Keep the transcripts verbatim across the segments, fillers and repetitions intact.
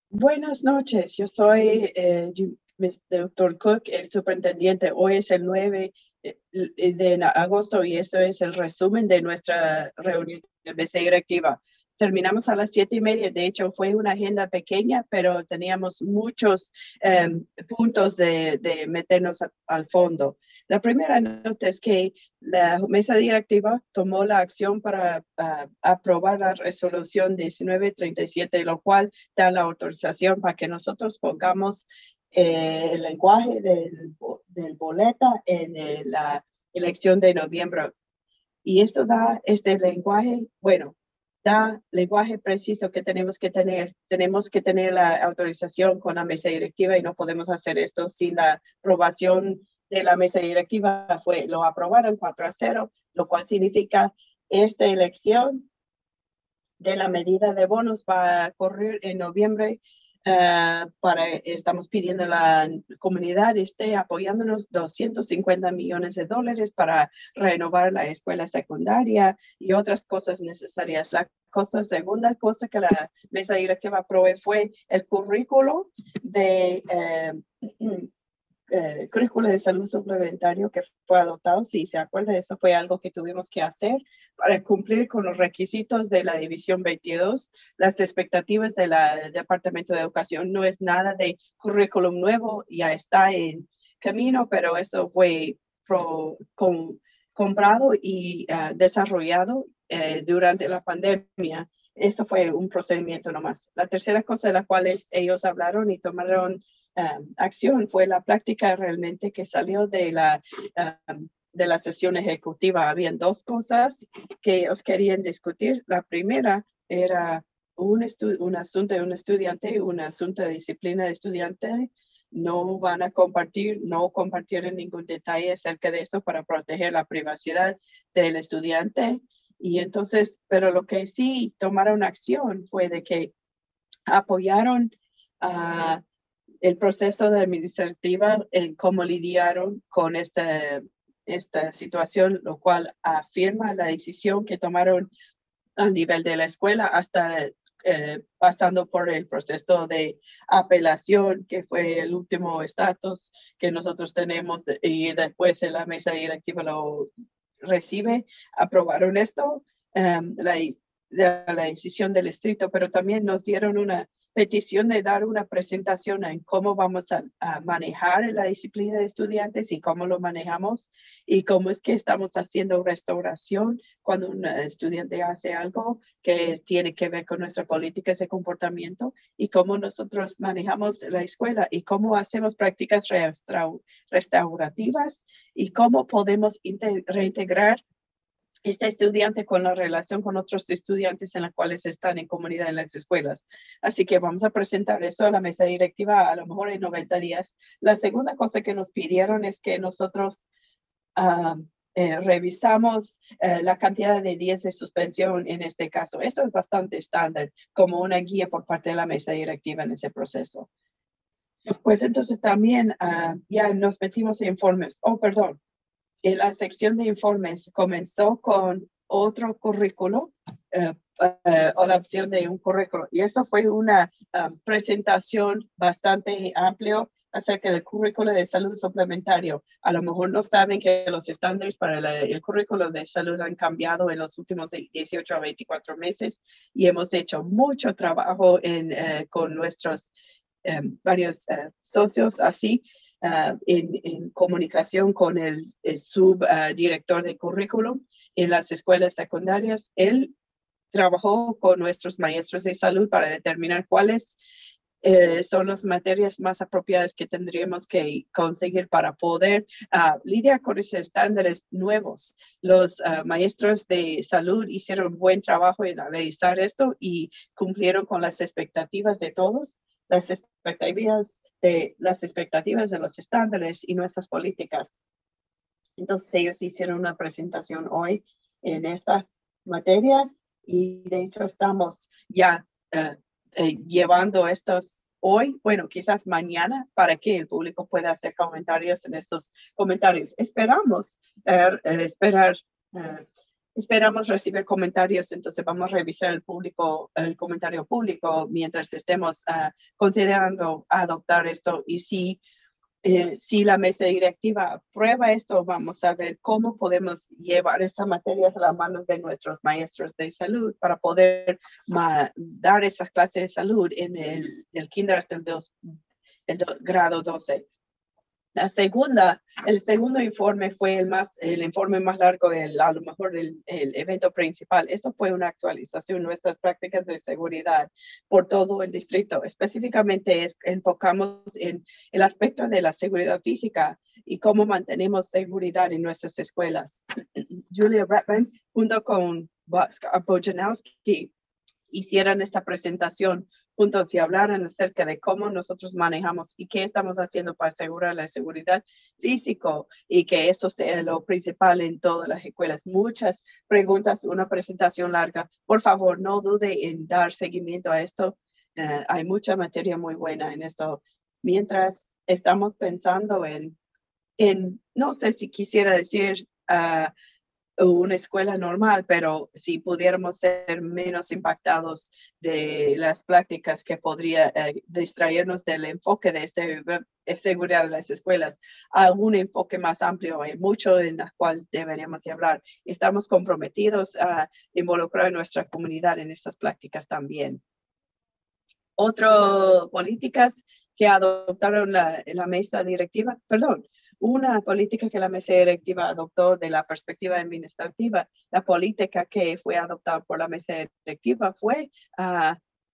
Buenas noches, yo soy eh, yo- mis- doctor Cook, el superintendente. Hoy es el nueve eh, de na- agosto y esto es el resumen de nuestra reunión de mesa directiva. Terminamos a las siete y media. De hecho, fue una agenda pequeña, pero teníamos muchos em, puntos de, de meternos a- al fondo. La primera nota es que la mesa directiva tomó la acción para ah, aprobar la resolución diecinueve treinta y siete, lo cual da la autorización para que nosotros pongamos eh, el lenguaje del, del boleta en eh, la elección de noviembre. Y esto da este lenguaje, bueno, da lenguaje preciso que tenemos que tener. Tenemos que tener la autorización con la mesa directiva y no podemos hacer esto sin la aprobación de la mesa directiva. Fue, lo aprobaron cuatro a cero, lo cual significa esta elección de la medida de bonos va a correr en noviembre. Uh, para, estamos pidiendo a la comunidad esté apoyándonos doscientos cincuenta millones de dólares para renovar la escuela secundaria y otras cosas necesarias. La cosa, segunda cosa que la mesa directiva aprobó fue el currículo de uh, eh, currículo de salud suplementario que fue adoptado. Si se acuerda, eso fue algo que tuvimos que hacer para cumplir con los requisitos de la División veintidós. Las expectativas del Departamento de Educación no es nada de currículum nuevo, ya está en camino, pero eso fue pro, con, comprado y uh, desarrollado eh, durante la pandemia. Esto fue un procedimiento nomás. La tercera cosa de la cual es, ellos hablaron y tomaron um, acción fue la práctica realmente que salió de la, um, de la sesión ejecutiva. Habían dos cosas que ellos querían discutir. La primera era un, un asunto de un estudiante, un asunto de disciplina de estudiante. No van a compartir, no compartieron ningún detalle acerca de eso para proteger la privacidad del estudiante. Y entonces, pero lo que sí tomaron acción fue de que apoyaron a uh, el proceso de administrativa en cómo lidiaron con esta, esta situación, lo cual afirma la decisión que tomaron a nivel de la escuela hasta eh, pasando por el proceso de apelación, que fue el último estatus que nosotros tenemos, y después en la mesa directiva lo recibe. Aprobaron esto, um, la, de la decisión del distrito, pero también nos dieron una petición de dar una presentación en cómo vamos a, a, manejar la disciplina de estudiantes y cómo lo manejamos y cómo es que estamos haciendo restauración cuando un estudiante hace algo que tiene que ver con nuestras políticas de comportamiento y cómo nosotros manejamos la escuela y cómo hacemos prácticas restaurativas y cómo podemos reintegrar este estudiante con la relación con otros estudiantes en los cuales están en comunidad en las escuelas. Así que vamos a presentar eso a la mesa directiva a lo mejor en noventa días. La segunda cosa que nos pidieron es que nosotros uh, eh, revisamos eh, la cantidad de días de suspensión en este caso. Eso es bastante estándar como una guía por parte de la mesa directiva en ese proceso. Pues entonces también uh, ya nos metimos en informes. Oh, perdón. En la sección de informes comenzó con otro currículo uh, uh, o la opción de un currículo. Y eso fue una uh, presentación bastante amplia acerca del currículo de salud suplementario. A lo mejor no saben que los estándares para la, el currículo de salud han cambiado en los últimos dieciocho a veinticuatro meses y hemos hecho mucho trabajo en, uh, con nuestros um, varios uh, socios así. Uh, en, en, comunicación con el, el subdirector uh, de currículum en las escuelas secundarias. Él trabajó con nuestros maestros de salud para determinar cuáles eh, son las materias más apropiadas que tendríamos que conseguir para poder uh, lidiar con esos estándares nuevos. Los uh, maestros de salud hicieron buen trabajo en analizar esto y cumplieron con las expectativas de todos. Las expectativas de las expectativas de los estándares y nuestras políticas. Entonces ellos hicieron una presentación hoy en estas materias y de hecho estamos ya uh, eh, llevando estos hoy, bueno, quizás mañana para que el público pueda hacer comentarios en estos comentarios. Esperamos uh, uh, esperar uh, Esperamos recibir comentarios, entonces vamos a revisar el público, el comentario público mientras estemos uh, considerando adoptar esto. Y si, eh, si la mesa directiva aprueba esto, vamos a ver cómo podemos llevar esta materia a las manos de nuestros maestros de salud para poder ma, dar esas clases de salud en el, el kinder hasta el, dos, el do, grado doce. La segunda, el segundo informe fue el más, el informe más largo, el, a lo mejor el, el evento principal. Esto fue una actualización de nuestras prácticas de seguridad por todo el distrito. Específicamente es, enfocamos en el aspecto de la seguridad física y cómo mantenemos seguridad en nuestras escuelas. Julia Bratman, junto con Bojanowski, hicieron esta presentación juntos y hablaran acerca de cómo nosotros manejamos y qué estamos haciendo para asegurar la seguridad física y que eso sea lo principal en todas las escuelas. Muchas preguntas, una presentación larga. Por favor, no dude en dar seguimiento a esto. Uh, hay mucha materia muy buena en esto. Mientras estamos pensando en, en no sé si quisiera decir uh, una escuela normal, pero si pudiéramos ser menos impactados de las prácticas que podría eh, distraernos del enfoque de este, de seguridad de las escuelas a un enfoque más amplio, hay mucho en el cual deberíamos de hablar. Estamos comprometidos a involucrar a nuestra comunidad en estas prácticas también. Otras políticas que adoptaron la, la mesa directiva, perdón, una política que la mesa directiva adoptó de la perspectiva administrativa, la política que fue adoptada por la mesa directiva fue, uh,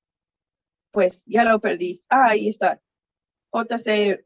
pues ya lo perdí, ah, ahí está, J C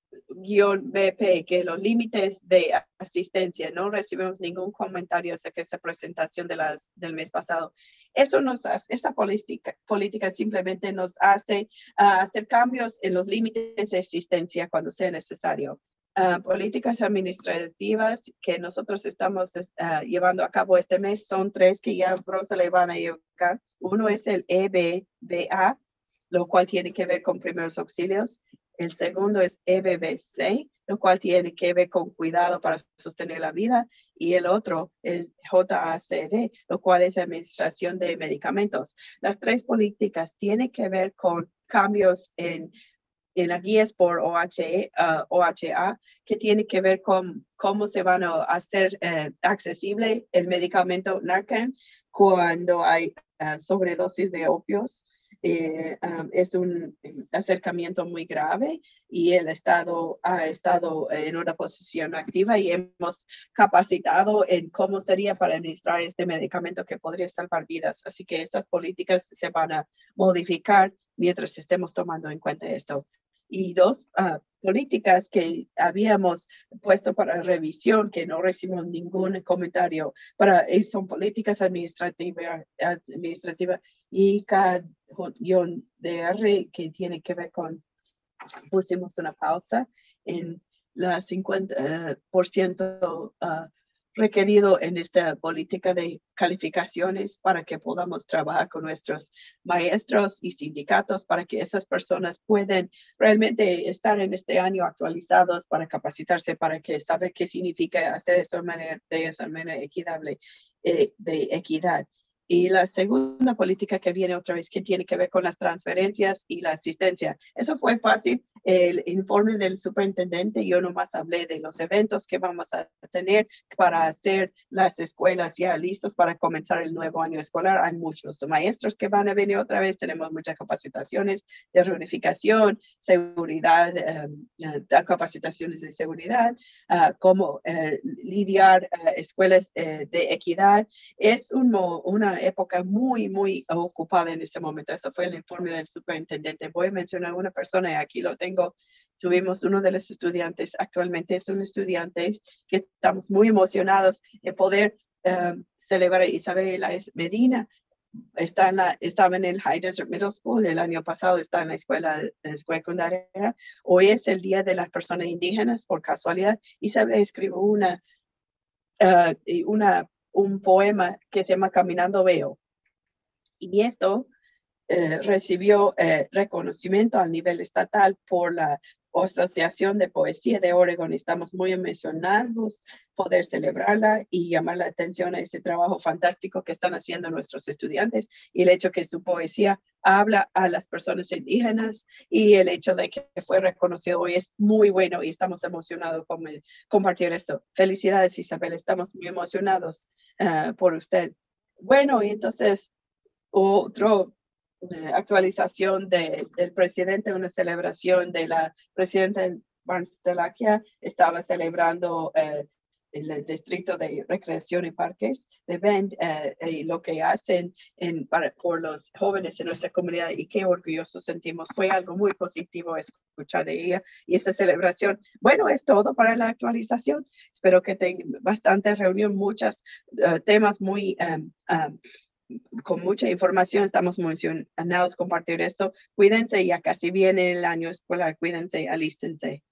B P, que los límites de asistencia, no recibimos ningún comentario acerca de esa presentación de las, del mes pasado. Eso nos hace, esa política, política simplemente nos hace uh, hacer cambios en los límites de asistencia cuando sea necesario. Uh, políticas administrativas que nosotros estamos uh, llevando a cabo este mes son tres que ya pronto le van a llegar. Uno es el E B B A, lo cual tiene que ver con primeros auxilios. El segundo es E B B C, lo cual tiene que ver con cuidado para sostener la vida. Y el otro es J A C D, lo cual es administración de medicamentos. Las tres políticas tienen que ver con cambios en en las guías por O H, uh, O H A, que tiene que ver con cómo se van a hacer uh, accesible el medicamento Narcan cuando hay uh, sobredosis de opios. Eh, um, es un acercamiento muy grave y el Estado ha estado en una posición activa y hemos capacitado en cómo sería para administrar este medicamento que podría salvar vidas. Así que estas políticas se van a modificar mientras estemos tomando en cuenta esto. Y dos uh, políticas que habíamos puesto para revisión, que no recibimos ningún comentario, para, son políticas administrativas administrativa I C A D R, que tiene que ver con, pusimos una pausa en la cincuenta por ciento uh, requerido en esta política de calificaciones para que podamos trabajar con nuestros maestros y sindicatos para que esas personas puedan realmente estar en este año actualizados para capacitarse, para que saber qué significa hacer eso de, manera, de esa manera equitable, eh, de equidad. Y la segunda política que viene otra vez, que tiene que ver con las transferencias y la asistencia. Eso fue fácil. El informe del superintendente, yo nomás hablé de los eventos que vamos a tener para hacer las escuelas ya listos para comenzar el nuevo año escolar. Hay muchos maestros que van a venir otra vez. Tenemos muchas capacitaciones de reunificación, seguridad, um, uh, capacitaciones de seguridad, uh, cómo uh, lidiar uh, escuelas uh, de equidad. Es un, una época muy, muy ocupada en este momento. Eso fue el informe del superintendente. Voy a mencionar una persona y aquí lo tengo. Tuvimos uno de los estudiantes, actualmente es un estudiante que estamos muy emocionados de poder um, celebrar. Isabel Medina está en la, estaba en el High Desert Middle School el año pasado, está en la escuela, la escuela secundaria. Hoy es el Día de las Personas Indígenas, por casualidad. Isabel escribió una, uh, una, un poema que se llama Caminando Veo. Y esto Eh, recibió eh, reconocimiento a nivel estatal por la Asociación de Poesía de Oregon. Estamos muy emocionados poder celebrarla y llamar la atención a ese trabajo fantástico que están haciendo nuestros estudiantes y el hecho que su poesía habla a las personas indígenas y el hecho de que fue reconocido hoy es muy bueno y estamos emocionados con el, compartir esto. Felicidades, Isabel, estamos muy emocionados uh, por usted. Bueno, y entonces otro eh, actualización de, del presidente, una celebración de la presidenta Barnstelakia, estaba celebrando eh, el distrito de recreación y parques de Bend eh, y lo que hacen en, para, por los jóvenes en nuestra comunidad y qué orgullosos sentimos. Fue algo muy positivo escuchar de ella y esta celebración. Bueno, es todo para la actualización. Espero que tengan bastante reunión, muchos uh, temas muy um, um, con mucha información. Estamos emocionados compartir esto. Cuídense, ya casi viene el año escolar. Cuídense, alístense.